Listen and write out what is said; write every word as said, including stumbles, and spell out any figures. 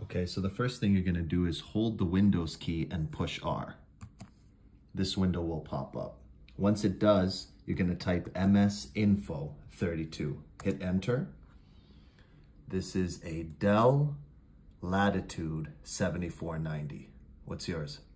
Okay, so the first thing you're gonna do is hold the Windows key and push R. This window will pop up. Once it does, you're gonna type M S Info thirty-two. Hit enter. This is a Dell Latitude seventy-four ninety. What's yours?